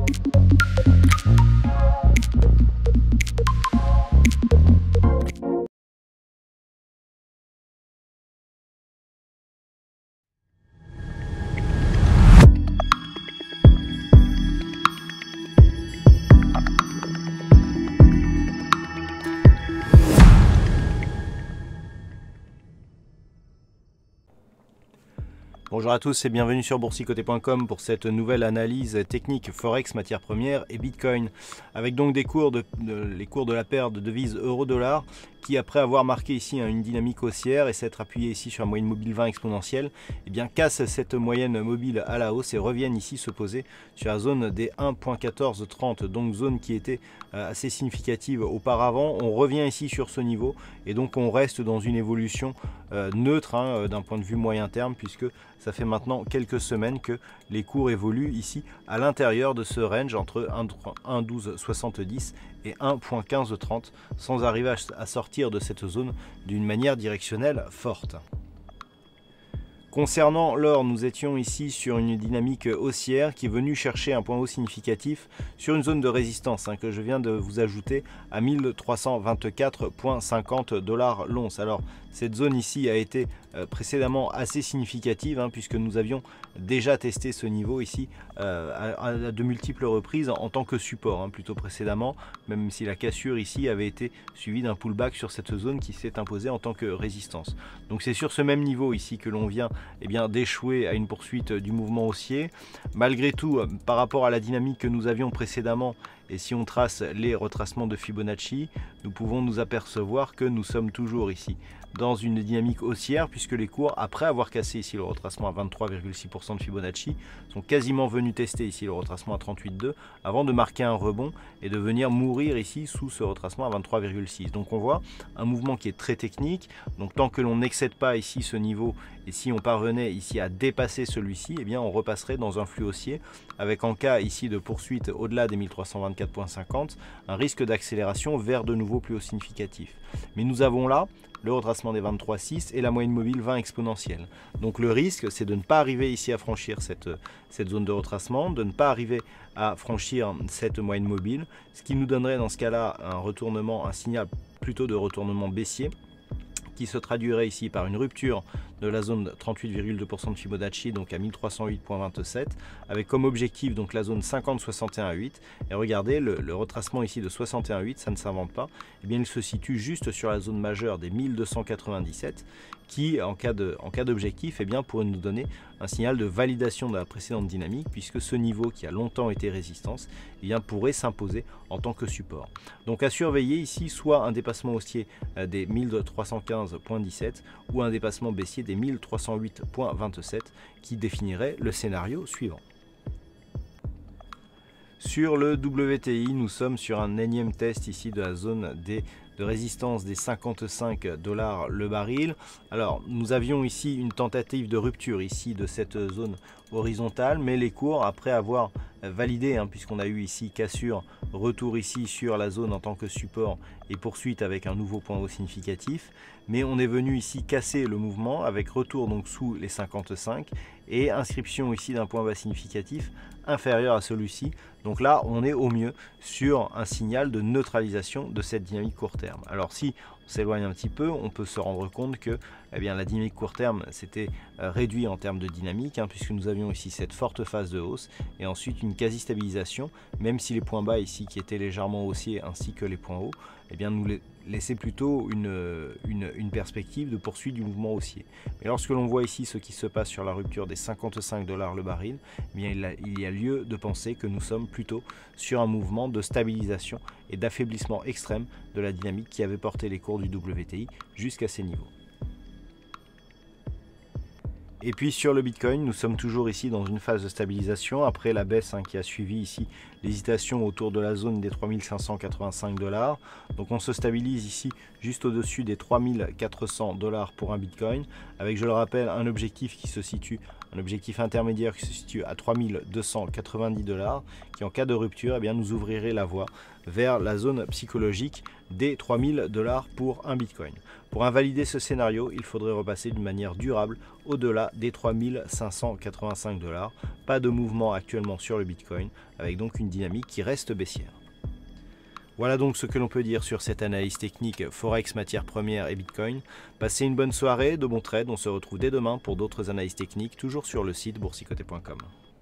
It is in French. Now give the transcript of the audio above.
Bonjour à tous et bienvenue sur boursicoté.com pour cette nouvelle analyse technique Forex, matières premières et Bitcoin. Avec donc les cours de la paire de devises euro-dollar qui, après avoir marqué ici une dynamique haussière et s'être appuyé ici sur la moyenne mobile 20 exponentielle, eh bien cassent cette moyenne mobile à la hausse et reviennent ici se poser sur la zone des 1.1430, donc zone qui était assez significative auparavant. On revient ici sur ce niveau et donc on reste dans une évolution neutre d'un point de vue moyen terme, puisque ça fait maintenant quelques semaines que les cours évoluent ici à l'intérieur de ce range entre 1.1270 et 1.1530 sans arriver à sortir de cette zone d'une manière directionnelle forte. Concernant l'or, nous étions ici sur une dynamique haussière qui est venue chercher un point haut significatif sur une zone de résistance que je viens de vous ajouter à 1324,50 $ l'once. Alors cette zone ici a été précédemment assez significative puisque nous avions déjà testé ce niveau ici à de multiples reprises en tant que support plutôt précédemment, même si la cassure ici avait été suivie d'un pullback sur cette zone qui s'est imposée en tant que résistance. Donc c'est sur ce même niveau ici que l'on vient d'échouer à une poursuite du mouvement haussier. Malgré tout, par rapport à la dynamique que nous avions précédemment, et si on trace les retracements de Fibonacci, nous pouvons nous apercevoir que nous sommes toujours ici dans une dynamique haussière, puisque les cours, après avoir cassé ici le retracement à 23,6% de Fibonacci, sont quasiment venus tester ici le retracement à 38,2 avant de marquer un rebond et de venir mourir ici sous ce retracement à 23,6. Donc on voit un mouvement qui est très technique. Donc tant que l'on n'excède pas ici ce niveau, et si on parvenait ici à dépasser celui-ci, eh bien on repasserait dans un flux haussier avec, en cas ici de poursuite au-delà des 1324,50, un risque d'accélération vers de nouveaux plus hauts significatifs. Mais nous avons là le retracement des 23,6 et la moyenne mobile 20 exponentielle. Donc le risque, c'est de ne pas arriver ici à franchir cette zone de retracement, de ne pas arriver à franchir cette moyenne mobile, ce qui nous donnerait dans ce cas-là un signal plutôt de retournement baissier, qui se traduirait ici par une rupture de la zone 38,2% de Fibonacci, donc à 1308,27, avec comme objectif donc la zone 50,61,8. Et regardez, le retracement ici de 61,8, ça ne s'invente pas, eh bien il se situe juste sur la zone majeure des 1297, qui en cas d'objectif pourrait nous donner un signal de validation de la précédente dynamique, puisque ce niveau qui a longtemps été résistance pourrait s'imposer en tant que support. Donc à surveiller ici, soit un dépassement haussier des 1315,17 ou un dépassement baissier des 1308,27 qui définirait le scénario suivant. Sur le WTI, nous sommes sur un énième test ici de la zone de résistance des 55 $ le baril. Alors nous avions ici une tentative de rupture ici de cette zone horizontale, mais les cours, après avoir validé, puisqu'on a eu ici cassure, retour ici sur la zone en tant que support et poursuite avec un nouveau point haut significatif, mais on est venu ici casser le mouvement avec retour donc sous les 55 et inscription ici d'un point bas significatif inférieur à celui-ci. Donc là on est au mieux sur un signal de neutralisation de cette dynamique court terme. Alors si on s'éloigne un petit peu, on peut se rendre compte que la dynamique court terme s'était réduite en termes de dynamique, puisque nous avions ici cette forte phase de hausse et ensuite une quasi-stabilisation, même si les points bas ici qui étaient légèrement haussiers ainsi que les points hauts nous laissaient plutôt une perspective de poursuite du mouvement haussier. Mais lorsque l'on voit ici ce qui se passe sur la rupture des 55 $ le baril, il y a lieu de penser que nous sommes plutôt sur un mouvement de stabilisation et d'affaiblissement extrême de la dynamique qui avait porté les cours du WTI jusqu'à ces niveaux. Et puis sur le Bitcoin, nous sommes toujours ici dans une phase de stabilisation après la baisse qui a suivi ici l'hésitation autour de la zone des 3585 $. Donc on se stabilise ici juste au-dessus des 3400 $ pour un Bitcoin, avec, je le rappelle, un objectif qui se situe un objectif intermédiaire qui se situe à 3290 $, qui en cas de rupture, eh bien, nous ouvrirait la voie vers la zone psychologique des 3000 $ pour un Bitcoin. Pour invalider ce scénario, il faudrait repasser d'une manière durable au-delà des 3585 $. Pas de mouvement actuellement sur le Bitcoin, avec donc une dynamique qui reste baissière. Voilà donc ce que l'on peut dire sur cette analyse technique Forex, matières premières et Bitcoin. Passez une bonne soirée, de bons trades, on se retrouve dès demain pour d'autres analyses techniques, toujours sur le site boursicoté.com.